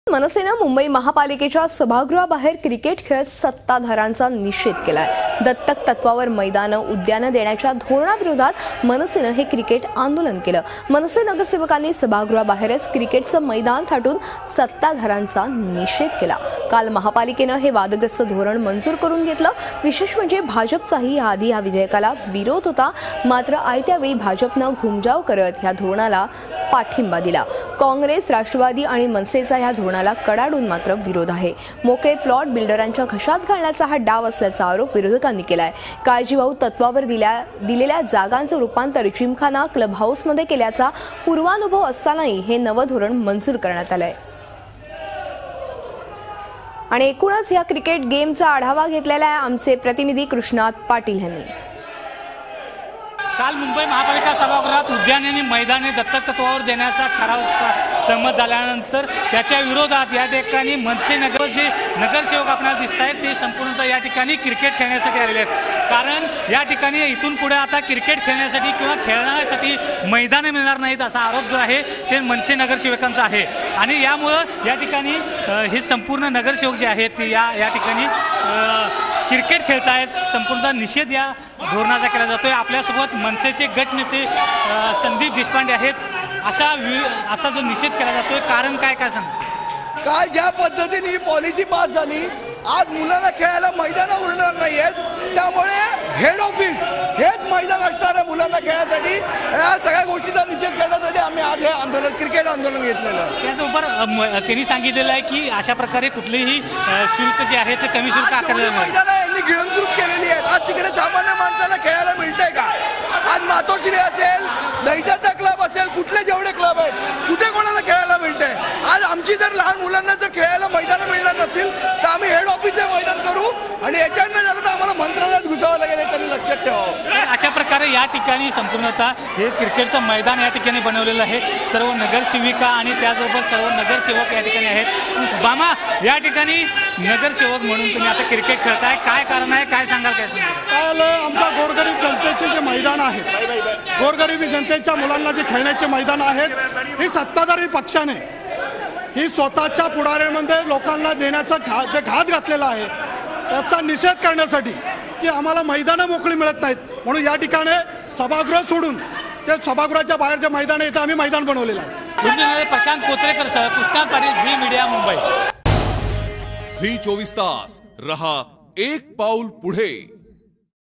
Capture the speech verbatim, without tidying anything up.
मनसेने मुंबई महापालिकेच्या सभागृहाबाहेर क्रिकेट खेळत सत्ताधाऱ्यांचा निषेध केलाय। दत्तक तत्वावर मैदान उद्यानं देण्याच्या धोरणाविरोधात मनसेने हे क्रिकेट आंदोलन केलं। मनसे नगरसेवकांनी सभागृहाबाहेरच क्रिकेटचं मैदान थाटून सत्ताधाऱ्यांचा निषेध केला। काल महापालिकेने हे वादग्रस्त धोरण मंजूर करून घेतलं। विशेष म्हणजे भाजपचाही आधी या विधेयकाला विरोध होता, मात्र आयत्या वेळी भाजपने घुमजाव करत या धोरणाला पाठिंबा दिला। काँग्रेस, राष्ट्रवादी आणि मनसेचा या धोरणाला कडाडून मात्र विरोध आहे। मोकळे प्लॉट बिल्डरांच्या घशात घालण्याचा हा डाव असल्याचा आरोप विरोधकांनी केलाय। काळजीवाहू तत्वावर दिल्या दिलेल्या जागांचं रूपांतर जिमखाना क्लब हाऊसमध्ये केल्याचा पूर्वानुभव असतानाही हे नवं धोरण मंजूर करण्यात आलंय। आणि एकूणच या क्रिकेट गेमचा आढावा घेतलेला आहे आमचे प्रतिनिधी कृष्णात पाटील यांनी। काल मुंबई महापालिका सभागृहात उद्यान आणि मैदाने दत्तक तत्वावर देण्याचा ठराव संमत झाल्यानंतर त्याच्या विरोधात या ठिकाणी मनसे नगर जे नगरसेवक आपल्याला दिसत आहेत ते संपूर्णतः या ठिकाणी क्रिकेट खेळण्यासाठी आलेले आहेत। कारण या ठिकाणी इथून पुढे आता क्रिकेट खेळण्यासाठी किंवा खेळण्यासाठी मैदाने मिळणार नाहीत असा आरोप जो आहे ते मनसे नगरसेवकांचा आहे। आणि यामुळे या ठिकाणी हे संपूर्ण नगरसेवक जे आहेत ते या या ठिकाणी क्रिकेट खेळतायत। संपूर्ण निषेध या धोरणाचा केला जातोय। आपल्यासोबत मनसेचे गटनेते संदीप देशपांडे आहेत। अशा असा जो निषेध केला जातोय कारण काय काय सांग काल ज्या पद्धतीने ही पॉलिसी पास झाली, आज मुलांना खेळायला मैदान उरणार नाही आहेत, त्यामुळे हेड ऑफिस हेच मैदान असणार आहे मुलांना खेळण्यासाठी। या सगळ्या गोष्टीचा निषेध करण्यासाठी आम्ही आज हे आंदोलन क्रिकेट आंदोलन घेतलेलं आहे। त्याचबरोबर त्यांनी सांगितलेलं आहे की अशा प्रकारे कुठलेही शुल्क जे आहे ते कमी शुल्क आकारले मैदान यांनी गिळंकृत केलेली आहेत। आज तिकडे सामान्य माणसाला खेळायला मिळतंय का? आज मातोश्री असेल, दहिसरचा क्लब असेल, कुठले जेवढे क्लब आहेत कुठे कोणाला खेळायला मिळतंय? आज आमची जर लहान मुलांना जर खेळायला मैदान मिळणार नसतील तर आम्ही हेड ऑफिसचे मैदान करू आणि याच्यानं झालं तर आम्हाला मंत्रालयात घुसावं लागेल हे त्यांनी लक्षात ठेवावं। अशा प्रकारे या ठिकाणी संपूर्णतः हे क्रिकेटचं मैदान या ठिकाणी बनवलेलं आहे। सर्व नगरसेविका आणि त्याचबरोबर सर्व नगरसेवक या ठिकाणी आहेत। बामा, या ठिकाणी नगरसेवक म्हणून तुम्ही आता क्रिकेट खेळताय, काय कारण आहे, काय सांगाल? काय काल आमच्या गोरगरीब जनतेचे जे मैदान आहेत, गोरगरीब जनतेच्या मुलांना जे खेळण्याचे मैदान आहेत, ही सत्ताधारी पक्षाने ही स्वतःच्या पुढाऱ्यामध्ये लोकांना देण्याचा घा ते घात घातलेला आहे। त्याचा निषेध करण्यासाठी की आम्हाला मैदानं मोकळी मिळत नाहीत म्हणून या ठिकाणी सभागृह सोडून ते सभागृहाच्या बाहेर जे मैदान आहे ते आम्ही मैदान बनवलेलं आहे। प्रशांत कोचरेकर सह कृष्णात पाटील, झी मीडिया, मुंबई। झी चोवीस तास रहा एक पाऊल पुढे।